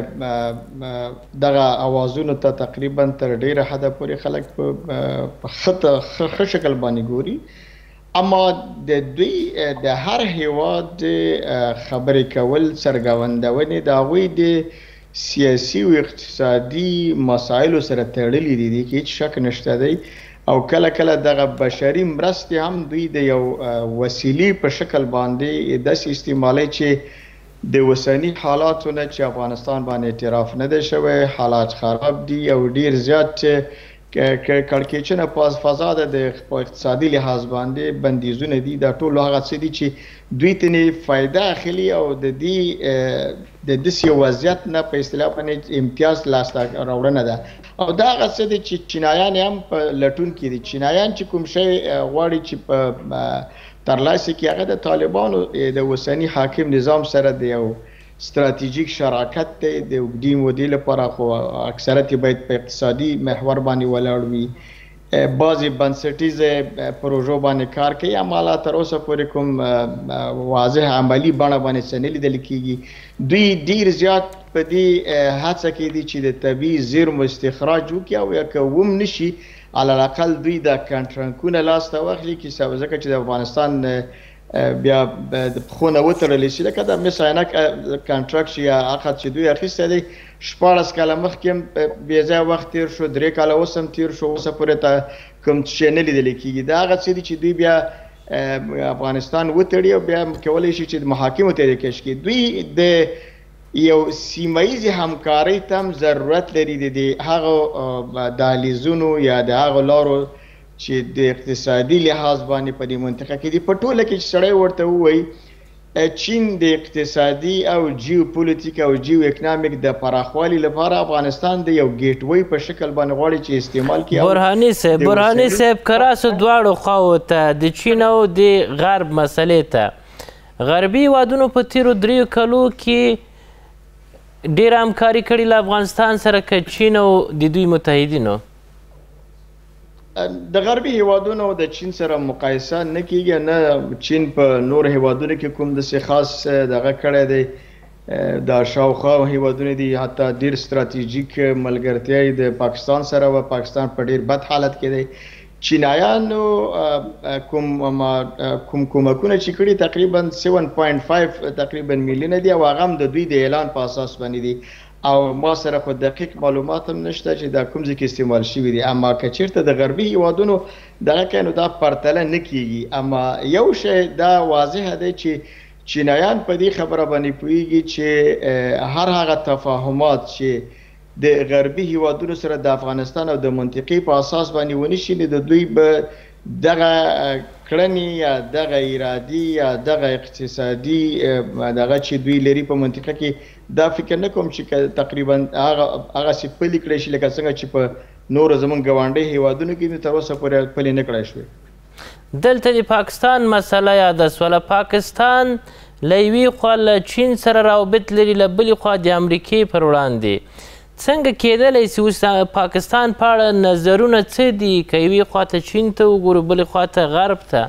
دغه اوازونو ته تقریبا تر ډیره حده پورې خلک په ښه شکل باندې ګوري. اما د دوی د هر هیواد خبرې کول، څرګندونې د هغوی د سیاسي او اقتصادي مسایلو سره تړلي دي، کې هیڅ شک نشته دی. او کله کله دغه بشري مرستې هم دوی د یو وسیلې په شکل باندې داسې استعمالوي چې د اوسني حالاتو نه چې افغانستان باندې اعتراف نه دی شوی، حالات خراب دي او ډیر زیات کړکېچنه په فضا ده د اقتصادي لحاظ باندې بندیزونه دي. دا ټول هغه څه دي چې دوی ترې فایده اخلي او د دې د داسې یو وضعیت نه په اصطلاح باندې امتیاز لاسته راوړنه ده. او دا هغه څه دي چې چینایان هم په لټون کې دي. چینایان چې کوم شی غواړي چې په ترلاسه کړي هغه د طالبانو د اوسني حاکم نظام سره د یو ستراتیژیک شراکت دی د اوږدې مودې لپاره، خو اکثریت باید په اقتصادي محور باندې ولاړ وي. بعضې بنسټیزه پروژو باندې کار کوي، اما لا تر اوسه پورې کوم واضح عملي بڼه باندې څه نه لیدل کېږي. دوی ډېر زیات په دې هڅه کې دي چې د طبیعي زیرمو استخراج وکړي او یا که هم نشي على الاقل دوی د کنټرنکونه لاسته واخلي، ځکه چې د افغانستان بیا د پخو نه وتړلی شي. لکه د مس عینک کنټراکټ یا عقد چې دوی اخیستی دی 14 کاله مخکې هم بې ځایه وخت تېر شو، 3 کاله اوس هم تېر شو، اوسه پورې ته کوم شی نه لیدلی کېږي. دا هغه څه دي چې دوی بیا افغانستان وتړي او بیا کولی شي چې د محاکمو ته یې کش کړي. دوی د یو سیمه ییزې همکارۍ ته هم ضرورت لري د هغو دهلیزونو یا د هغو لارو چې د اقتصادي لحاظ باندې په دې منطقه کې دي. په ټوله کې چې سړی ورته ووایي چین د اقتصادي او جیوپولیټیک او جیو اکنامیک د پراخوالي لپاره افغانستان د یو ګیټ وی په شکل باندې غواړي چې استعمال کړي. برهاني صاحب کراسو دواړو خواو ته د چین او د غرب مسلې ته غربي هیوادونو په تیرو 3 کلو کې ډېره همکاري کړې له افغانستان سره که چین او د دوی متحدینو؟ د غربي هیوادونو د چین سره مقایسه نه کیږي، نه چین په نور هیوادونو کې کوم داسې خاص دغه کړی دی. دا شاوخوا هیوادونه دي، حتی ډېر ستراتیژیک ملګرتیا یې د پاکستان سره و. پاکستان په ډېر بد حالت کې دی. چینایانو کوم کومکونه چې کړي تقریبا 7.5 تقریبا میلیونه دي او هغه هم د دوی د اعلان په اساس باندې دي. او ما سره خو دقیق معلومات هم نشته چې دا کوم ځای کې استعمال شوي دي. اما که چېرته د غربي هیوادونو دغه کوي نو دا پرتله نه کېږي. اما یو شی دا واضحه دی چې چینایان په دې خبره باندې پوهېږي چې هر هغه تفاهمات چې د غربي هیوادونو سره د افغانستان او د منطقې په اساس باندې ونشي، د دوی به دغه کړنې یا دغه ارادي یا دغه اقتصادي دغه چې دوی لري په منطقه کې، دا فکر نه کوم چې تقریبا هغسې پلي کړی شي لکه څنګه چې په نورو زموږ ګاونډي هیوادونو کې تر اوسه پورې پلي نه کړی شوی. دلته د پاکستان مسله یاده سوله. پاکستان له یوې خوا له چین سره روابط لري، له بلې خوا د امریکې پر وړاندې. څنګه کېدلی سي اوس پاکستان په اړه نظرونه څه دي؟ که یوې خوا ته چین ته وګورو بلې خوا ته غرب ته؟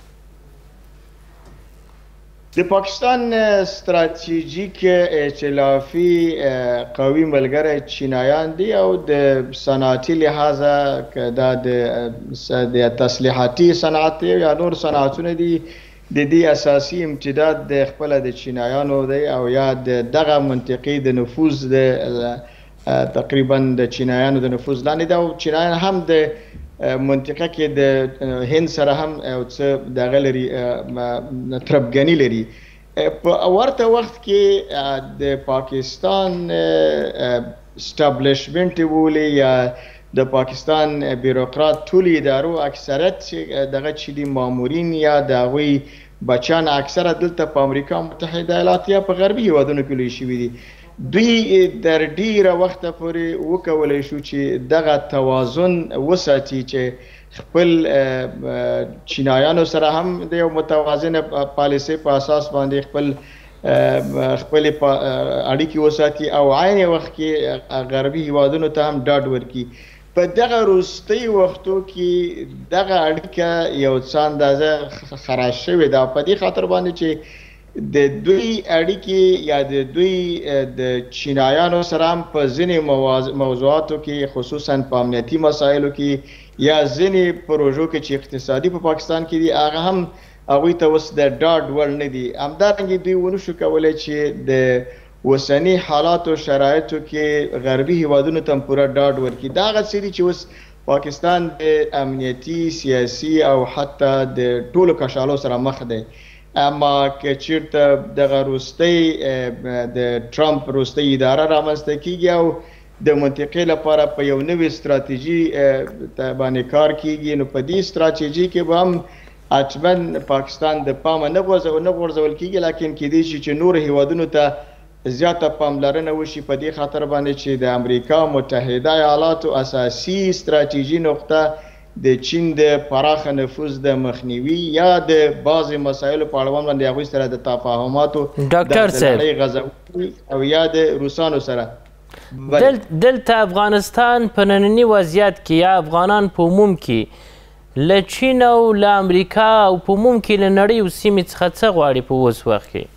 د پاکستان ستراتیژیک ائتلافي قوي ملګری چینایان دي او د صنعتي لحاظه که دا د تسلیحاتي صنعت یا نور صنعتونه دي، د دې اساسي امتداد د خپله د چینایانو دی او یا د دغه منطقې د نفوذ د تقریبا د چینایانو د نفوذ لاندې ده. او چینایان هم د منطقه کې د هند سره هم یو څه دغه لري، تربګني لري. په ورته وخت کې د پاکستان اسټابلیشمنټ وولي یا د پاکستان بیروکرات ټول ادارو اکثریت دغه چې دي مامورین یا د هغوی بچیان اکثره دلته په امریکا متحده ایالات یا په غربي هیوادونو کې لوی شوي دي. دوی در ډیره وخته پورې وکولی شو چې دغه توازن وساتي چې خپل چینایانو سره هم د یو متوازنه پالیسۍ په اساس باندې خپل اړیکې وساتي او عین وخت کې غربي هیوادونو ته هم ډاډ ورکړي. په دغه وروستي وختو کې دغه اړیکه یو څه اندازه خراش شوې ده. په دې خاطر باندې چې د دوی اړیکې یا د دوی د چینایانو سره هم په ځینې موضوعاتو کې خصوصا په امنیتي مسایلو کې یا ځینې پروژو کې چې اقتصادي په پاکستان کې دي هغه هم هغوی ته اوس د ډاډ وړ نه دي. همدارنګې دوی ونشو کولی چې د اوسني حالاتو شرایطو کې غربي هیوادونو ته هم پوره ډاډ ورکړي. دا هغه څه دي چې اوس پاکستان د امنیتي سیاسي او حتی د ټولو کشالو سره مخ دی اما که چیرته دغه روستۍ د ټرمپ روستۍ اداره رامنځته کیږي او د منطقې لپاره په یو نوې ستراتیژي باندې کار کیږي نو په دې ستراتیژي کې به هم حتما پاکستان د پامه نه غورځول کیږي لیکن کېدای شي چې نور هیوادونو ته زیاته پاملرنه وشي په دې خاطر باندې چې د امریکا متحده ایالاتو اساسي ستراتیژي نقطه د چین د پراخه نفوذ د مخنیوي یا د بعضې مسایلو په اړوند باندې هغوی سره د تفاهماتو ډاکټر صاحب غځول او یا د روسانو سره دلته افغانستان په ننني وضعیت کې یا افغانان په عموم کې له چین او له امریکا او په عموم کې له نړۍ او سیمې څخه څه غواړي په اوس وخت کې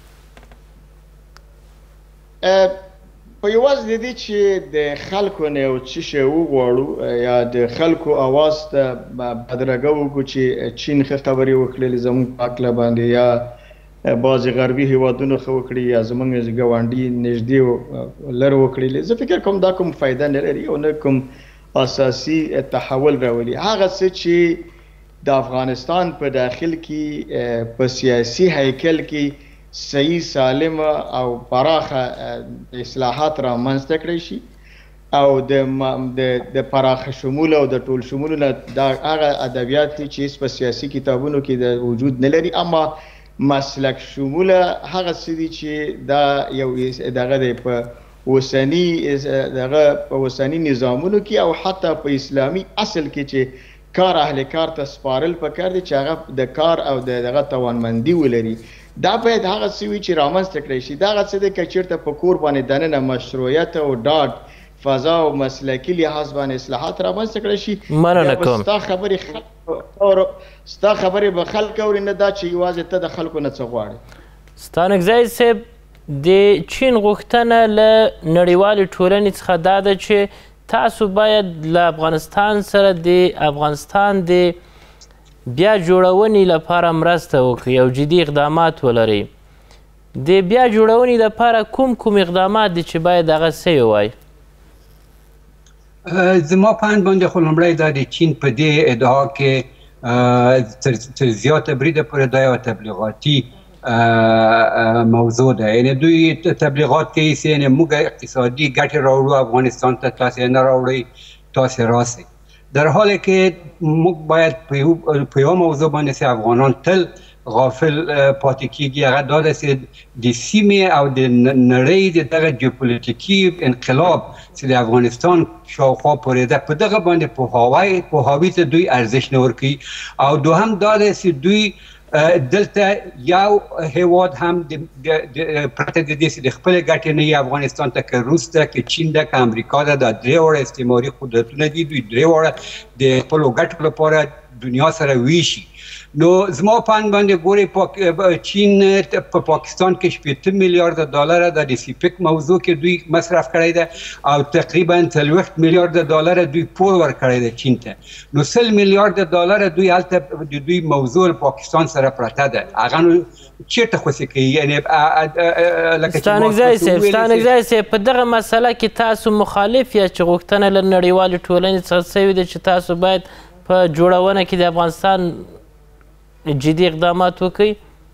په یوازې د دې چې د خلکو نه یو څه شی وغواړو یا د خلکو اواز ته بدرګه وکړو چې چین ښه خبرې وکړلې زموږ په هکله باندې یا بعضې غربي هیوادونو ښه وکړي یا زموږ ګاونډي نږدې لر وکړلې زه فکر کوم دا کوم فایده نه لري او نه کوم اساسي تحول راولي هغه څه چې د افغانستان په داخل کې په سیاسي هیکل کې صحیح سالم او پراخه اصلاحات رامنځته کړی شي او د پراخه شمول او د ټول شمول نه دا هغه ادبیات دي چې په سیاسي کتابونو کې د وجود نه لري اما مسلک شموله هغه څه دي چې دا یو دغه دی په اوسنی نظامونو کې او حتی په اسلامي اصل کې چې کار اهل کار ته سپارل پکار دي چې هغه د کار او دغه توانمندي ولري دا باید هغه څه وي چې رامنځته کړی شي دا هغه څه دی که چېرته په کور باندې دننه مشروعیت او ډاډ فضا او مسلکي لحاظ باندې اصلاحات رامنځته کړی شي مننه کوم ستا خبرې به خلک اوري نه دا چې یوازې ته د خلکو نه څه غواړې ستانکزی صاحب د چین غوښتنه له نړیوالې ټولنې څخه دا ده چې تاسو باید له افغانستان سره د افغانستان د بیا جوړونې لپاره مرسته وکړئ او جدي اقدامات ولرئ د بیا جوړونې لپاره کوم اقدامات دي چې باید هغه څه ووایي زما په اند باندې خو لومړی دا د چین په دې ادعا کې تر زیاته بریده پورې دا یوه تبلیغاتي موضوع ده یعنی دوی تبلیغات کوي چې یعنی موږ اقتصادي ګټې راوړو افغانستان ته تاسې نه راوړئ تاسې راسئ در حالی که موږ باید په یوه موضوع باندې چې افغانان تل غافل پاتې کیږي هغه دا ده چې د سیمې او د نړۍ د دغه جیوپولیټیکي انقلاب چې د افغانستان شاوخوا پورې ده په دغه باندې پوهاوي ته دوی ارزش نه ورکوي او دوهم دا ده چې دوی دلته یو هیواد هم پرته د دې چې د خپلې ګټې نه یې افغانستان ته که روس ده که چین ده که امریکا ده دا درې واړه استعماري قدرتونه دي دوی درې واړه د خپلو ګټو لپاره دنیا سره ویشي نو زما په اند باندې ګورئ چین په پاکستان کې 80 میلیارده ډالر د سیپک موضوع کې دوی مصرف کړی ده او تقریبا 40 میلیارده ډالر دوی پور ورکړی ده چین ته نو 100 میلیارده ډالر دوی هلته د دوی موضوع پاکستان سره پراته ده هغه نو چیرته خوسې کوي یعنی ستانکزی صاحب په دغه مسله کې تاسو مخالف یا چې غوښتنه له نړیوالې ټولنې څخه شوې ده چې تاسو باید په جوړونه کې د افغانستان جدي اقدامات وکړي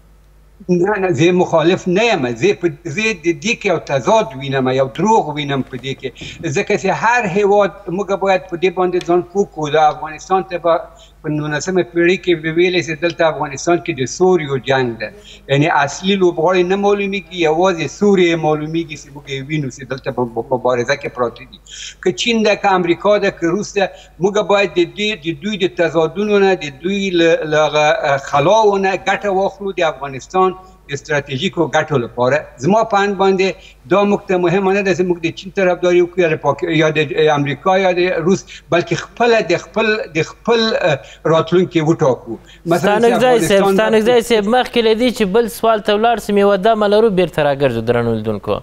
نه زه مخالف نه یم زه د دې کې یو تضاد وینم یو دروغ وینم په دې کې ځکه چې هر هیواد موږ باید په دې باندې ځان پوه کړو د افغانستان ته به په 19مه پیړۍ کې ویلې چې دلته افغانستان کې د سوریو جنګ ده یعنی اصلي لوبغاړي نه معلومیږي یوازې سوریې معلومیږي چې موږ یې وینو چې دلته په مبارزه کې پراته دي که چین ده که امریکا ده که روس ده موږ باید د دوی د تضادونو نه د دوی له خلاو نه ګټه واخلو د افغانستان استراتیژیکو ګټو لپاره زما په اند باندې دا موږ ته مهمه نه ده چې موږ د چین طرفداري وکړو یا د امریکا یا د روس بلکې خپله د خپل راتلونکي وټاکو ستانکزی صاحب مخکې له دې چې بل سوال ته ولاړ سم یوه دمه لرو بیرته راګرځو درنو لیدونکو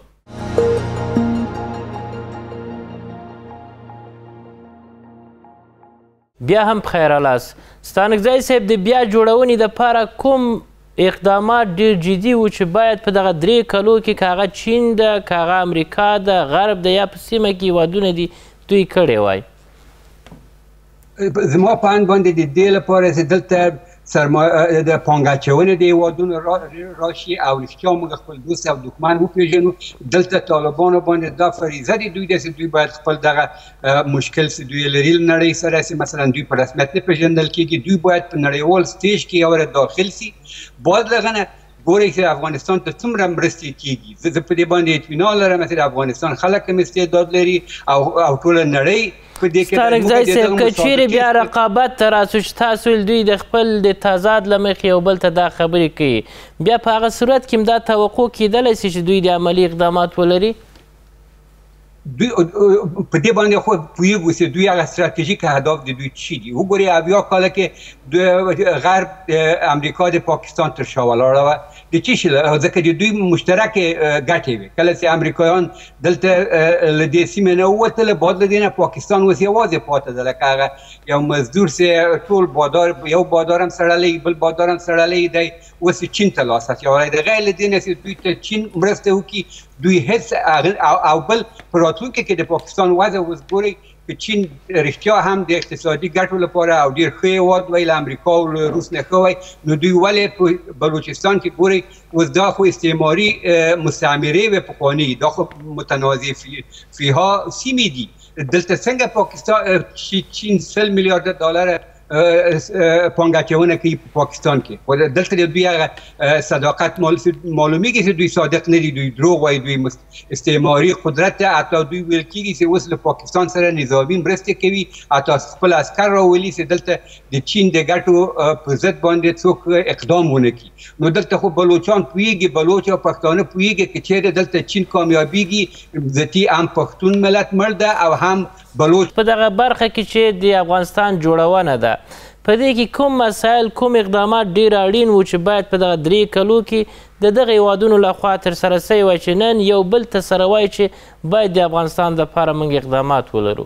بیا هم بخیر راست ستانکزی صاحب د بیا جوړونې دپاره کوم اقدامات ډیر جدي و چې باید په دغه 3 کلو کې که هغه چین ده که هغه امریکا ده غرب ده یا په سیمه کې هیوادونه دي دوی کړی وای زما په اند باندې د دې لپاره چې دلته د پانګاچونې د هیوادونو راشي او رښتیا موږ خپل دوست او دښمن وپېژنو. دلته طالبانو باندې دا فریضه د دوی ده چې دوی باید خپل دغه مشکل چې دوی لري له نړۍ سره چې مثلا دوی په رسمیت نه پېژندل کېږي، دوی باید په نړیوال سټیج کې یو داخل سي. باید له هغه نه ګورئ چې افغانستان ته څومره مرستې کېږي. زه په دې باندې اطمینان لرم چې د افغانستان خلک هم استعداد لري او ټوله نړۍ په دې کې سترګزی صاحب که چیرې بیا رقابت ته راسو چې تاسو دوی د خپل د تضاد له مخې یو بل ته دا خبرې کوي، بیا په هغه صورت کې هم دا توقع کېدلی شي چې دوی د عملي اقدامات ولري؟ دوی په دې باندې خو پوهېږو چې دوی هغه ستراتیژیک اهداف د دوی چی دي. وګورئ 70 کاله کې غرب امریکا د پاکستان تر شا ولاړه وه د څه شي ځکه د دوی مشترکې ګټې وې. کله چې امریکایان دلته له دې سیمې نه ووتله، بعد له دې نه پاکستان اوس یوازې پاتې ده، لکه هغه یو مزدور چې ټول بادار یو بادار هم سړلی بل بادار هم سړلی دی، اوس چین ته لاس اچولی دی. غیر له دې نه چې دوی ته چین مرسته وکړي، دوی هېڅ او بل په راتلونکي کې د پاکستان وضع اوس ګورئ که چین رښتیا هم د اقتصادي ګټو لپاره او ډېر ښه هېواد وی له امریکا او له روس نه ښه وی، نو دوی ولې په بلوچستان کې ګورئ اوس دا خو استعماري مستعمرې وې پخواني، دا خو متنازع فیها سیمې دي. دلته څنګه پاکستان چین 100 میلیارد ډالر پانګاچونه کوي په پاکستان کې، خو دلته د دوی هغه صداقت معلومیږي چې دوی صادق نه دي، دوی دروغ وایي، دوی استعماري قدرت ده. حتی دوی ویل کېږي چې اوس له پاکستان سره نظامي مرستې کوي، حتی خپل عسکر راولي چې دلته د چین د ګټو په ضد باندې څوک اقدام ونه کړي. نو دلته خو بلوچان پوهېږي، بلوچ او پښتانه پوهېږي که چېرې دلته چین کامیابېږي، ذاتي هم پښتون ملت مړ ده او هم بلوچ. په دغه برخه کې چې د افغانستان جوړونه ده، په دې کې کوم مسایل کوم اقدامات ډېر اړین وو چې باید په دغه 3 کلو کې د دغه هیوادونو لخوا ترسره سوي وای چې نن یو بل ته سره وایي چې باید د افغانستان دپاره موږ اقدامات ولرو؟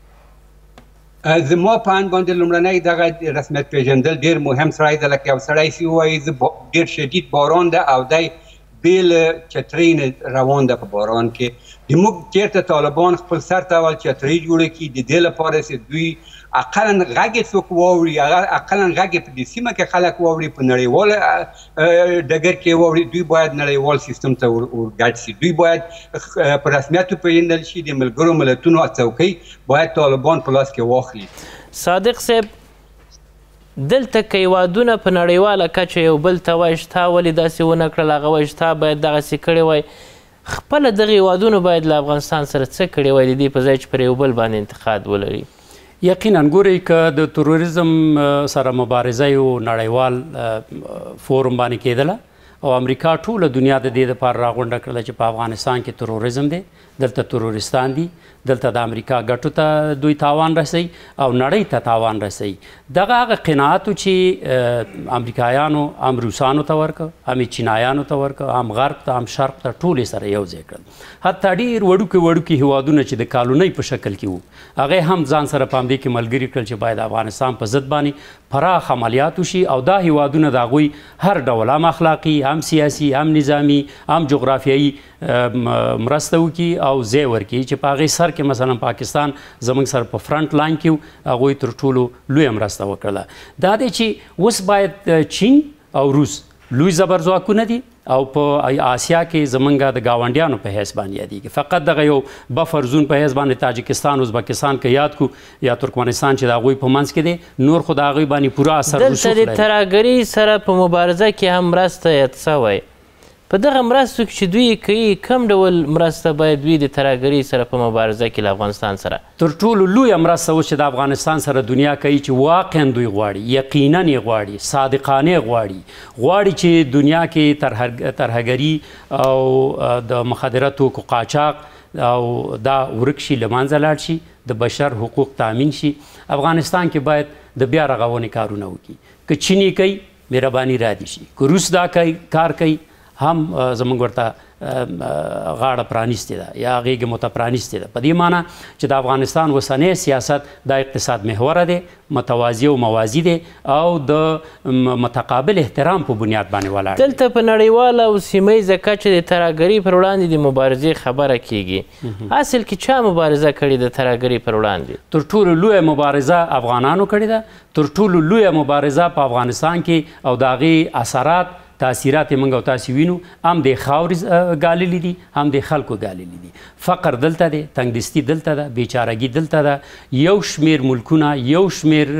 زما په اند باندې لومړنی دغه رسمیت پېژندل ډېر مهم سړی ده. لکه یو سړی چې ووایي ډېر شدید باران ده او دی بې له چترۍ نه روان ده په باران کې. موږ چېرته طالبان خپل سر ته اول چترۍ جوړه کړي د دې لپاره چې دوی اقلا غږ یې څوک واوري، اقلا غږ یې په دې سیمه کې خلک واوري، په نړیوال ډګر کې واوري. دوی باید نړیوال سیستم ته ورګډ شي، دوی باید په رسمیت وپېژندل شي، د ملګرو ملتونو څوکۍ باید طالبان په لاس کې واخلي. صادق صاحب، دلته که هیوادونه په نړیواله کچه یو بل ته وایي چې تا ولې داسې ونه کړل، هغه وایي چې تا باید دغسې کړی وای، خپله دغه هیوادونو باید له افغانستان سره څه کړی وای د دې په ځای چې پر یو بل باندې انتقاد ولري؟ یقینا ګورئ که د تروریزم سره مبارزه یو نړیوال فورم باندې کېدله او امریکا ټوله دنیا د دې دپاره راغونډه کړله چې په افغانستان کې تروریزم دی، دلته تروریستان دي، دلته د امریکا ګټو ته دوی تاوان رسوي او نړۍ ته تاوان رسوي. دغه هغه قناعتو چې امریکایانو هم روسانو ته ورکړه، هم چینایانو ته ورکړه، هم غرب ته هم شرق ته، ټولې سره یو ځای کړل. حتی ډېر وړوکي هیوادونه چې د کالونۍ په شکل کې وو، هغه هم ځان سره په همدې کې ملګري کړل چې باید افغانستان په ضد باندې پراخ عملیات وشي او دا هیوادونه د هغوی هر ډول هم اخلاقي، هم سیاسي، هم نظامي، هم جغرافیایي مرسته وکړي او ځای ورکړي چې په هغې سر کې مثلا پاکستان زموږ سره په فرنټ لاین کې هغوی تر ټولو لویه مرسته وکړله. دا دی چې اوس باید چین او روس لوی زبرځواکونه دي او په آسیا کې زمونږ د ګاونډیانو په حیث باندې یادېږي. فقط دغه یو بفر زون په حیث باندې تاجکستان، ازبکستان که یاد کو یا ترکمنستان چې د هغوی په منځ کې دی، نور خو د هغوی باندې پوره اثر رسوخ لري. دلته د ترهګرۍ سره په مبارزه کې هم مرسته یاد سوی، په دغه مرستو کې چې دوی کوي کوم ډول مرسته باید دوی د ترهګرۍ سره په مبارزه کې له افغانستان سره؟ تر ټولو لویه مرسته اوس چې د افغانستان سره دنیا کوي چې واقعا دوی غواړي، یقینا یې غواړي، صادقانه غواړي چې دنیا کې ترهګري او د مخدره توکو قاچاق او دا ورک شي، له منځه لاړ شي، د بشر حقوق تامین شي. افغانستان کې باید د بیا رغونې کارونه وکړي. که چینی کوي مهرباني را دي شي، که روس دا کار کوي هم زموږ ورته غاړه پرانیستې ده یا غیږ مو ته پرانیستې ده. په دې معنی چې د افغانستان اوسنی سیاست د اقتصاد محوره دی، متوازی او موازی دی او د متقابل احترام په بنیاد باندې ولاړ دی. دلته په نړیواله او سیمه ییزه کچه د ترهګرۍ پر وړاندې د مبارزې خبره کیږي. اصل کې چا مبارزه کړې د ترهګرۍ پر وړاندې؟ تر ټولو لویه مبارزه افغانانو کړې ده، تر ټولو لویه مبارزه په افغانستان کې او د هغې اثرات تاثیرات موږ او تاسې وینو، هم د خاورې ګاللي دي هم د خلکو ګاللي دي. فقر دلته دی، تنګدستي دلته ده، بیچارګي دلته ده. یو شمیر ملکونه، یو شمیر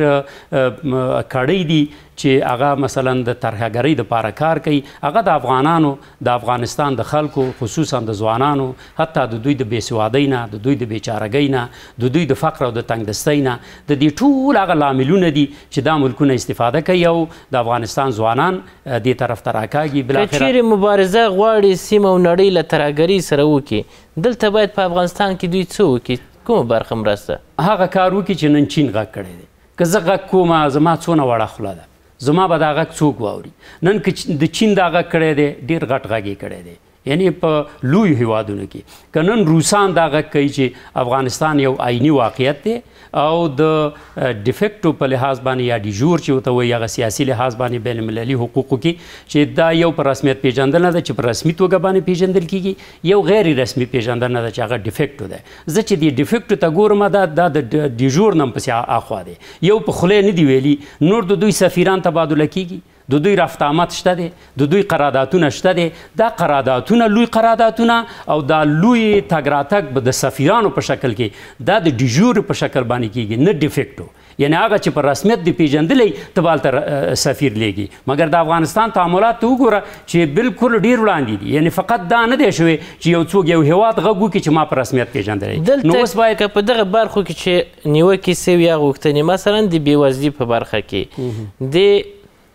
کړۍ دي چې هغه مثلا د ترهګرۍ دپاره کار کوي، هغه د افغانانو، د افغانستان د خلکو، خصوصا د ځوانانو، حتی د دوی د بېسوادۍ نه، د دوی د بیچارګۍ نه، د دوی د فقر او د تنګدستۍ نه، د دې ټول هغه لاملونه دي چې دا ملکونه استفاده کوي او د افغانستان ځوانان دې طرف ته راکاږي. که چیرې مبارزه غواړي سیمه او نړۍ له ترهګرۍ سره وکړي، دلته باید په افغانستان کې دوی څه وکړي؟ کومه برخه مرسته؟ هغه کار وکړي چې نن چین غږ کړی دی. که زه غږ کومه، زما څونه وړه خوله ده، زما به دا غږ څوک واوري؟ نن که د چین دا غږ کړی دی، ډېر غټ غږ یې کړی دی، یعنی په لویو هیوادونو کې. که نن روسان دا غږ کوي چې افغانستان یو آیني واقعیت دی او د ډیفیکټو په لحاظ باندې یا ډیژور چې ورته وایي هغه سیاسي لحاظ باندې بین المللي حقوقو کې چې دا یو په رسمیت پیژندنه ده چې په رسمي توګه باندې پیژندل کیږي، یو غیر رسمي پیژندنه ده چې هغه ډیفیکټو ده. زه چې دې ډیفیکټو ته ګورم دا د ډیژور نه پسې اخوا دی، یو په خولې نه دی ویلي، نور د دوی سفیران تبادله کیږي، د دوی رفت آمد شته دی، د دوی قراردادونه شته دی. دا قراردادونه لوی قراردادونه او دا لوی تګ راتګ به د سفیرانو په شکل کې دا د ډیژور په شکل باندې کیږي، نه ډیفیکټو. یعنی هغه چې په رسمیت دی پیژندلی ته به هلته سفیر لیږي. مګر د افغانستان تعاملات ته وګوره چې بالکل ډېر وړاندې دي. یعنی فقط دا نه دی شوی چې یو څوک یو هیواد غږ وکړي چې ما په رسمیت پیژندلی. نو اوس باید که په دغه برخو کې چې نیوکې سوي یا غوښتنې مثلا د بېوزلي په برخه کې د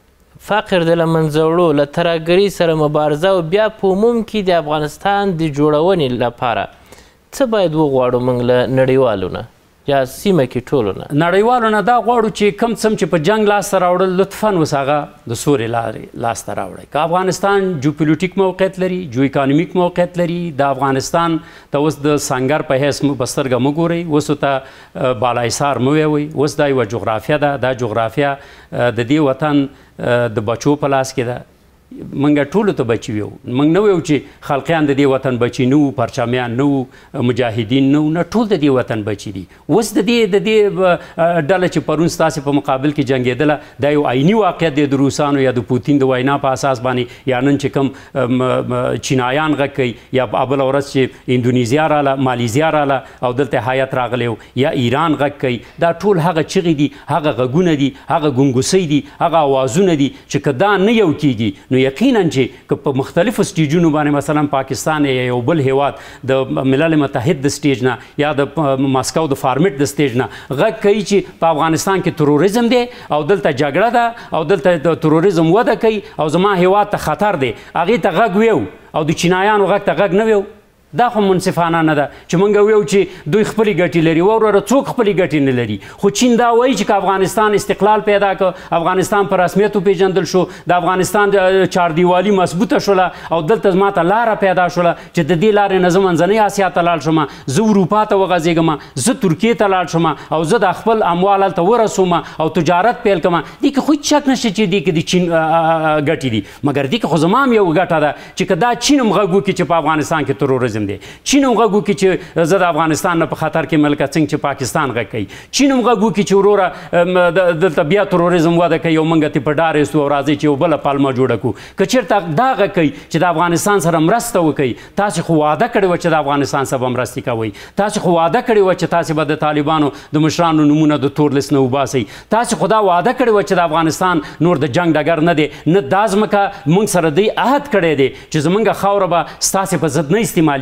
فقر د له منځه وړو، له ترهګرۍ سره مبارزه او بیا په عموم کې د افغانستان د جوړونې لپاره څه باید وغواړو موږ له نړیوالو نه یا سیمه کې ټولو نه؟ نړیوالو نه دا غواړو چې کم څه چې په جنګ لاسته راوړل لطفا اوس هغه د سورې لارې لاسته راوړئ. که افغانستان جیوپولیټیک موقعیت لري، جیو اکانومیک موقعیت لري، د افغانستان ته اوس د سنګر په حیث په سترګه مه ګورئ، اوس ورته بالاحصار مه ویوئ. اوس دا یوه جغرافیه ده، دا جغرافیه د دې وطن د بچو په لاس کې ده. منګه ټولو ته بچي ویو، موږ نه ویو چې خلقیان د دې وطن بچي نه وو، پرچمیان نه وو، مجاهدین نه وو، نه ټول د دې وطن بچي دي. اوس د دې ډله چې پرون ستاسې په مقابل کې جنګېدله دا یو عیني واقعیت دی د روسانو یا د پوتین د وینا په اساس باندې، یا نن چې کوم چینایان غږ کوي یا بله ورځ چې اندونیزیا راله، مالیزیا راله او دلته هیات راغلی یا ایران غږ کوي، دا ټول هغه چغې دي، هغه غږونه دي، هغه ګونګوسۍ دي، هغه اوازونه دي چې که دا نه یو کیږي نو یقینا چې که په مختلفو سټیجونو باندې مثلا پاکستان یا یو بل هیواد د ملل متحد د سټیج نه یا د ماسکو د فارمیټ د سټیج نه غږ کوي چې په افغانستان کې تروریزم دی او دلته جګړه ده او دلته د تروریزم وده کوي او زما هیواد ته خطر دی، هغې ته غږ ویو او د چینایانو غږ ته غږ نه ویو. دا خو منصفانه نه ده چې موږ ویو چې دوی خپلې ګټې لري، وروره څوک خپلې ګټې نه لري. خو چین دا وایي چې که افغانستان استقلال پیدا کړ، افغانستان په رسمیت وپېژندل شو، د افغانستان چاردیوالي مضبوطه شوله او دلته زما ته لاره پیدا شوله چې د دې لارې نه زه منځنۍ اسیا ته لاړ شم، زه اروپا ته وغځېږم، زه ترکیې ته لاړ شم او زه د خپل اموال هلته ورسوم او تجارت پیل کړم. دې کې خو هېڅ شک نشته چې دې کې د چین ګټې دي، مګر دې کې خو زما هم یو ګټه ده چې که دا چین هم غږ وکړي چې په افغانستان کې تروریزم دی، چین هم غږ وکړي چې زه د افغانستان نه په خطر کې ملکه څنګه چې پاکستان غږ کوي، چین هم غږ وکړي چې وروره دلته بیا تروریزم وده کوي او موږ ترې په ډار ایستو او راځئ چې یو بله پالمه جوړه کړو. که چېرته دا غږ کوي چې د افغانستان سره مرسته وکړي، تاسې خو وعده کړې وه چې د افغانستان سره به مرستې کوئ، تاسې خو وعده کړې وه چې تاسې به د طالبانو د مشرانو نومونه د تور لیست نه وباسئ، تاسې خو دا وعده کړې وه چې د افغانستان نور د جنګ ډګر نه دی، نه دا ځمکه موږ سره دوی عهد کړی دی چې زموږ خاوره به ستاسې په ضد نه استعمالېږي.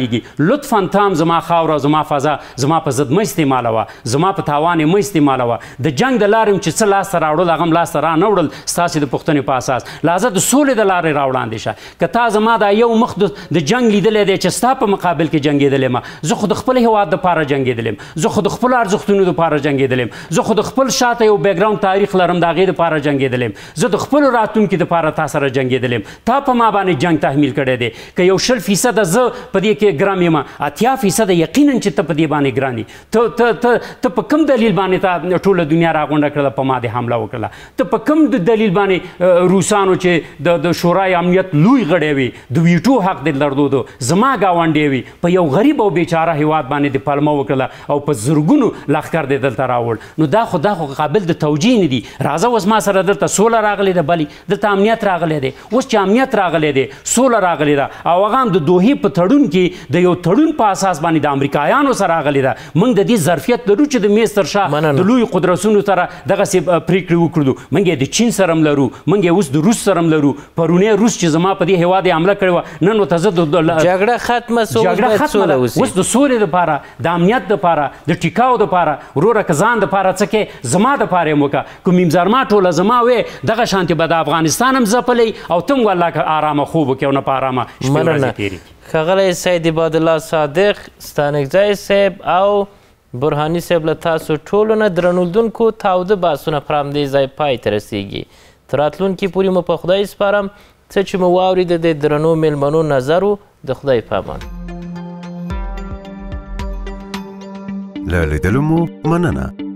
استعمالیږي لطفا تام زما خاوره زما فضا زما په ضد مه استعمالوه زما په تاوان یې مه استعمالوه د جنګ د لارې چې څه لاسته راوړل هغه هم لاسته را نه وړل ستاسې د پوښتنې په اساس لحاظه د سولې د لارې راوړاندې شه که تا زما دا یو مخ د جنګ لیدلی دی چې ستا په مقابل کې جنګېدلی یم زه خو د خپل هېواد دپاره جنګېدلی یم زه خو د خپلو ارزښتونو دپاره جنګېدلی یم زه خو د خپل شاته یو بیکګراونډ تاریخ لرم د هغې دپاره جنګېدلی یم زه د خپلو راتلونکي دپاره تا سره جنګېدلی یم تا په ما باندې جنګ تحمیل کړی دی که یو 20% زه په دې کې ګرم یم 80% یقینا چې ته په دې باندې ګران یې ته په کوم دلیل باندې تا ټوله دنیا راغونډه کړله په ما دې حمله وکړله ته په کوم دلیل باندې روسانو چې د شورای امنیت لوی غړی وي د ویټو حق دې درلودو زما ګاونډی وي په یو غریب او بیچاره هېواد باندې دې پلمه وکړله او په زرګونو لښکر دې دلته راوړ نو دا خو قابل د توجیه نه دي راځه اوس ما سره دلته سوله راغلی ده بلې دلته امنیت راغلی دی اوس چې امنیت راغلی دی سوله راغلی ده او هغه هم د دوحې په تړون کې د یو تړون په اساس باندې د امریکایانو سره راغلی ده موږ د دې ظرفیت لرو چې د میز تر شا د لویو قدرتونو سره دغسې پرېکړې وکړو موږ یې د چین سره هم لرو موږ یې اوس د روس سره هم لرو پرونی روس چې زما په دې هېواد یې حمله کړې وه نن ورته زه جګړه ختمه اوس د سولې دپاره د امنیت دپاره د ټیکاو دپاره وروره که ځان دپاره څه کې زما دپاره یې وکړه که میمزرما ټوله زما وې دغه شانتې به د افغانستان هم ځپلی او ته هم والله که آرامه خوب وکړې او نه په آرامه شپې ورځې تېرې ښاغلی سید عبادالله صادق ستانکزی صاحب او برهاني صاحب له تاسو ټولو نه درنو لیدونکو تاوده بحثونه پر همدې ځای پای ته رسیږي تر راتلونکي پورې مو په خدای سپارم څه چې مو واورېده د درنو میلمنو نظر و د خدای په امان له لیدلو مو مننه